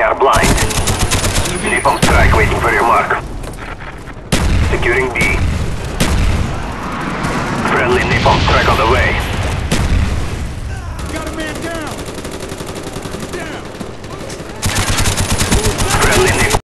are blind. Napalm strike waiting for your mark. Securing B. Friendly napalm strike on the way.